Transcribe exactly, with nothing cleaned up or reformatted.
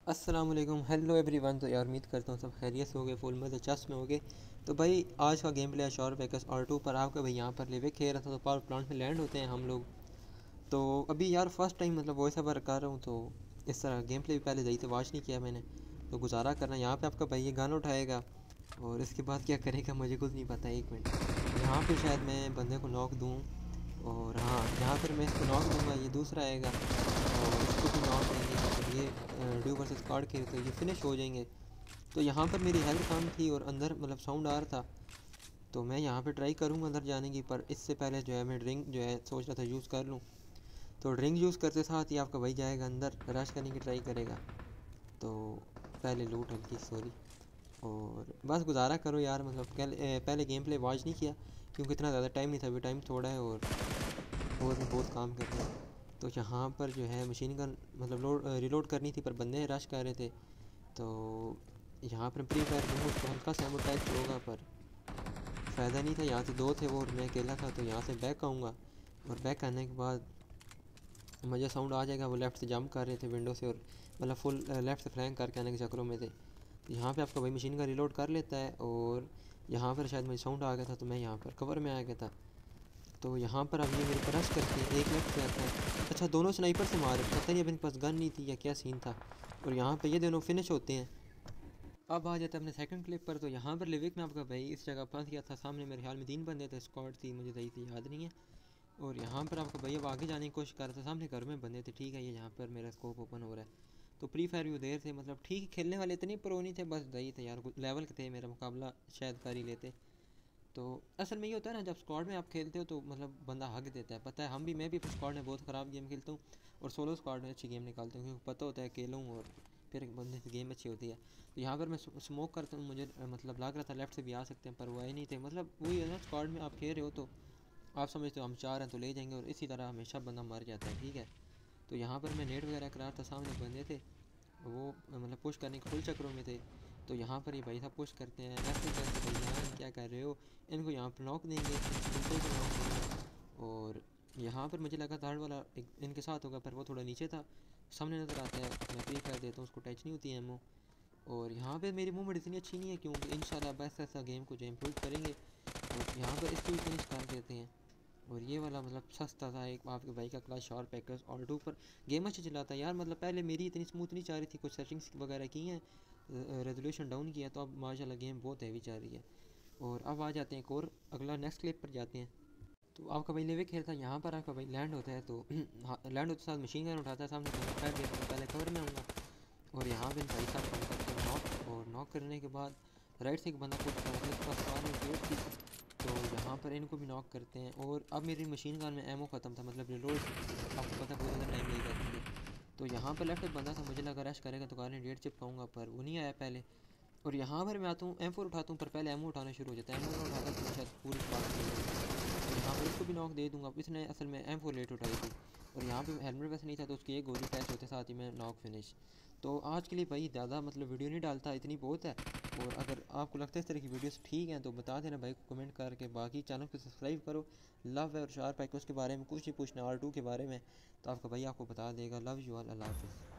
अस्सलाम वालेकुम, hello everyone. तो यार उम्मीद करता हूँ सब खैरियत से होगे, फुल मज़े चस्प में होगे। तो भाई आज का गेम प्ले है शॉर पैकस आर टू पर। आपका भाई यहाँ पर लेवे खेल रहा था तो पावर प्लांट में लैंड होते हैं हम लोग। तो अभी यार फर्स्ट टाइम मतलब वॉइस ओवर कर रहा हूँ, तो इस तरह गेम प्ले भी पहले सही से वॉच नहीं किया मैंने। तो गुजारा करना, यहाँ पे आपका भाई ये गाना उठाएगा और इसके बाद क्या करेगा मुझे कुछ नहीं पता। एक मिनट, यहाँ पे शायद मैं बंदे को नॉक दूँ और हाँ यहाँ पर मैं इसको नॉक दूँगा, ये दूसरा आएगा और इसको भी नॉक देंगे। मतलब ये ड्यू वर्सेस कार्ड खेल तो ये फिनिश हो जाएंगे। तो यहाँ पर मेरी हेल्थ कम थी और अंदर मतलब साउंड आ रहा था, तो मैं यहाँ पे ट्राई करूँगा अंदर जाने की। पर इससे पहले जो है मैं ड्रिंक जो है सोच रहा था यूज़ कर लूँ। तो ड्रिंक यूज़ करते साथ ही आपका भाई जाएगा अंदर, रश करने की ट्राई करेगा। तो पहले लूट हल्की सॉरी, और बस गुजारा करो यार। मतलब कल पहले गेम प्ले वॉच नहीं किया क्योंकि इतना ज़्यादा टाइम नहीं था, अभी टाइम थोड़ा है और और भी बहुत काम करना है। तो यहाँ पर जो है मशीन गन मतलब लोड रिलोड करनी थी पर बंदे रश कर रहे थे। तो यहाँ पर प्री फायर दूँगा उसको, हल्का सा एमोटाइज होगा पर फ़ायदा नहीं था। यहाँ से दो थे वो और मैं अकेला था, तो यहाँ से बैक आऊँगा और बैक आने के बाद मुझे साउंड आ जाएगा। वो लेफ़्ट से जंप कर रहे थे विंडो से और मतलब फुल लेफ़्ट से फ्लैंक करके आने के चक्करों में थे। तो यहाँ पे आपका भाई मशीन का रिलोड कर लेता है और यहाँ पर शायद मुझे साउंड आ गया था तो मैं यहाँ पर कवर में आ गया था। तो यहाँ पर अब ये मेरे पर रश करते हैं, एक लेफ्ट से आता है। अच्छा दोनों स्नाइपर से मारे, पता नहीं अब इनके पास गन नहीं थी या क्या सीन था। और यहाँ पे ये दोनों फिनिश होते हैं। अब आ जाता है अपने सेकंड क्लिप पर। तो यहाँ पर लिविक में आपका भाई इस जगह फंस गया था, सामने मेरे ख्याल में तीन बंदे थे, स्क्वाड थी, मुझे सही से याद नहीं है। और यहाँ पर आपका भाई अब आगे जाने की कोशिश कर रहा था, सामने घर में बंदे थे। ठीक है, ये यहाँ पर मेरा स्कोप ओपन हो रहा है। तो प्री फायर भी उधर थे, मतलब ठीक खेलने वाले इतने प्रो नहीं थे, बस सही थे यार, लेवल के थे, मेरा मुकाबला शायद कर ही लेते। तो असल में ये होता है ना, जब स्क्वाड में आप खेलते हो तो मतलब बंदा हक देता है। पता है हम भी, मैं भी स्क्वाड में बहुत ख़राब गेम खेलता हूँ और सोलो स्क्वाड में अच्छी गेम निकालता हूँ क्योंकि पता होता है अकेला हूँ और फिर बंदे से गेम अच्छी होती है। तो यहाँ पर मैं स्मोक करता हूँ, मुझे मतलब लग रहा था लेफ्ट से भी आ सकते हैं पर वो आए नहीं थे। मतलब वही है ना, स्क्वाड में आप खेल रहे हो तो आप समझते हो हम चार हैं तो ले जाएंगे, और इसी तरह हमेशा बंदा मर जाता है। ठीक है, तो यहाँ पर मैं नेट वगैरह करा था, सामने बंदे थे वो मतलब पुश करने के फुल चक्करों में थे। तो यहाँ पर ये भाई साहब पुश करते हैं, लेफ्ट में करते भाई यहाँ क्या कर रहे हो, इनको यहाँ पर नॉक देंगे, इनको भी नॉक देंगे। और यहाँ पर मुझे लगा थर्ड वाला एक इनके साथ होगा पर वो थोड़ा नीचे था, सामने नज़र आता है। मैं फ्री कर देता हूँ, उसको टच नहीं होती है एमओ। और यहाँ पर मेरी मूवमेंट इतनी अच्छी नहीं है क्योंकि इंशाल्लाह बस ऐसा गेम को जो इम्प्रूव करेंगे और यहाँ पर इसको भी फिनिश कर देते हैं। और ये वाला मतलब सस्ता था एक आपके भाई का क्लास शॉर पैकर्स और टू पर गेम अच्छा चलाता है यार। मतलब पहले मेरी इतनी स्मूथ नहीं चल रही थी, कुछ सेटिंग्स वगैरह की हैं, रेजोल्यूशन डाउन किया, तो अब माशाल्लाह गेम बहुत हैवी चल रही है। और अब आ जाते हैं एक और अगला नेक्स्ट क्लिप पर जाते हैं। तो आपका भाई लेवे खेलता है, यहाँ पर आपका भाई लैंड होता है। तो लैंड होते साथ मशीन गन उठाता है, सामने बंदा फैट देता है, पहले कवर में आऊँगा और यहाँ पे भाई साहब हम करते हैं नॉक। और नॉक करने के बाद राइट से एक बंदा पुश कर रहा है, इसके पास फार गेट थी, तो यहाँ पर इनको भी नॉक करते हैं। और अब मेरी मशीन गन में एमओ ख़त्म था, मतलब रिलोड आपको पता है बहुत ज़्यादा टाइम लग जाती है। तो यहाँ पर लेफ्ट एक बंदा था, मुझे लगा रश करेगा तो कार डेट चिपकाऊंगा पर वो नहीं आया पहले। और यहाँ पर मैं आता हूँ एम फोर उठाता हूँ पर पहले एमओ उठाना शुरू हो जाता है, एमओ ना उठाता तो मैं शायद पूरी बात नहीं करूँगा। तो यहाँ पर इसको भी नॉक दे दूँगा, इसने असल में एम फोर लेट उठाई थी और यहाँ पे हेलमेट वैसे नहीं था तो उसकी एक गोली टैच होते साथ ही मैं नॉक फिनिश। तो आज के लिए भाई ज़्यादा मतलब वीडियो नहीं डालता, इतनी बहुत है। और अगर आपको लगता है इस तरह की वीडियोस ठीक हैं तो बता देना भाई को कमेंट करके, बाकी चैनल को सब्सक्राइब करो। लव है और शार्प है कि उसके बारे में कुछ नहीं पूछना, आर टू के बारे में तो आपका भाई आपको बता देगा। लव यू ऑल, अल्लाह हाफिज़।